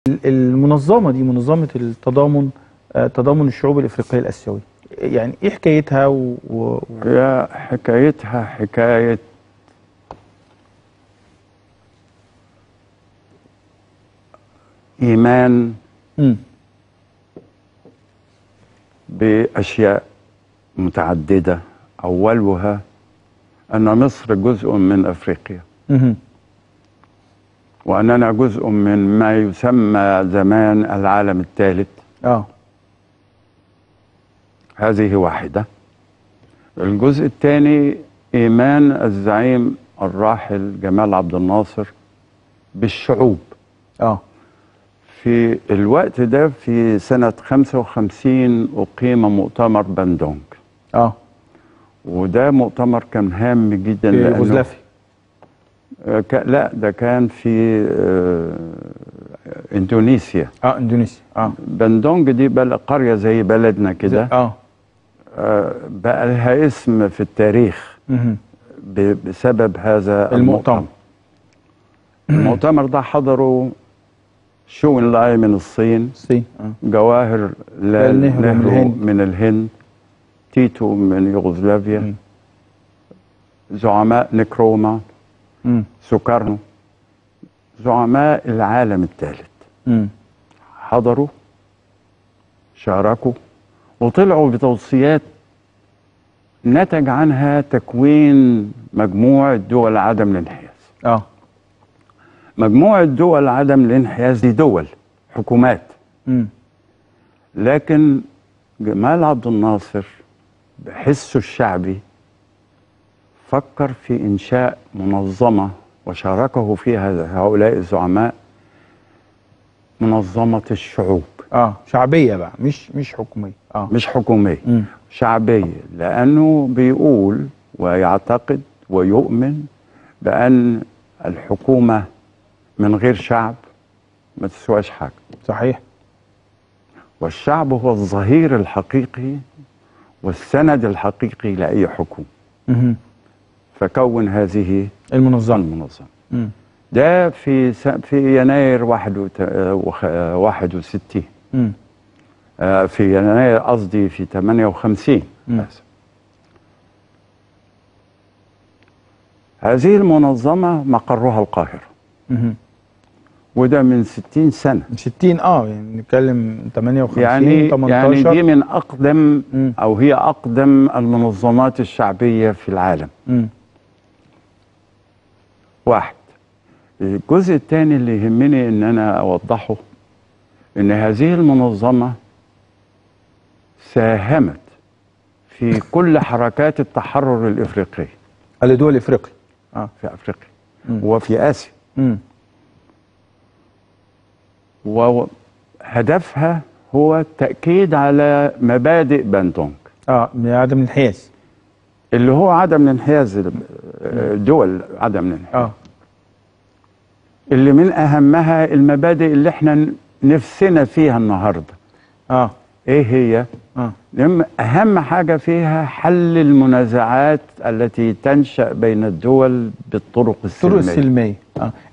المنظمة دي منظمة التضامن، تضامن الشعوب الإفريقية الآسيوية، يعني إيه حكايتها؟ هي حكايتها حكاية إيمان بأشياء متعددة، أولها أن مصر جزء من أفريقيا، وأننا جزء من ما يسمى زمان العالم الثالث. هذه واحدة. الجزء الثاني إيمان الزعيم الراحل جمال عبد الناصر بالشعوب. في الوقت ده في سنة 55 أقيم مؤتمر باندونج. وده مؤتمر كان هام جدا. في يوغوسلافيا؟ لا، ده كان في اندونيسيا. اندونيسيا. باندونج دي قرية زي بلدنا كده. بقى لها اسم في التاريخ بسبب هذا المؤتمر. المؤتمر ده حضروا شو انلاي من الصين، جواهر نهرو من الهند، تيتو من يوغوسلافيا، زعماء نكروما، سوكارنو، زعماء العالم الثالث حضروا، شاركوا، وطلعوا بتوصيات نتج عنها تكوين مجموعة دول عدم الانحياز. مجموعة دول عدم الانحياز دي دول حكومات. لكن جمال عبد الناصر بحسه الشعبي فكر في إنشاء منظمة وشاركه فيها هؤلاء الزعماء، منظمة الشعوب. شعبية بقى، مش حكومية. مش حكومية، شعبية، لأنه بيقول ويعتقد ويؤمن بأن الحكومة من غير شعب ما تسواش حاجة. صحيح. والشعب هو الظهير الحقيقي والسند الحقيقي لأي حكومة. فكون هذه المنظمة. ده في يناير 61. في يناير قصدي في 58. هذه المنظمة مقرها القاهرة. وده من 60 سنة. من 60 يعني نتكلم 58 يعني 18. يعني دي من أقدم أو هي أقدم المنظمات الشعبية في العالم. واحد. الجزء الثاني اللي يهمني ان انا اوضحه ان هذه المنظمة ساهمت في كل حركات التحرر الافريقية لدول افريقيا. في افريقيا وفي اسيا. وهدفها هو التأكيد على مبادئ باندونج. من عدم الانحياز، اللي هو عدم الانحياز، دول عدم الانحياز. اللي من أهمها المبادئ اللي احنا نفسنا فيها النهاردة. ايه هي؟ أهم حاجة فيها حل المنازعات التي تنشأ بين الدول بالطرق السلمية.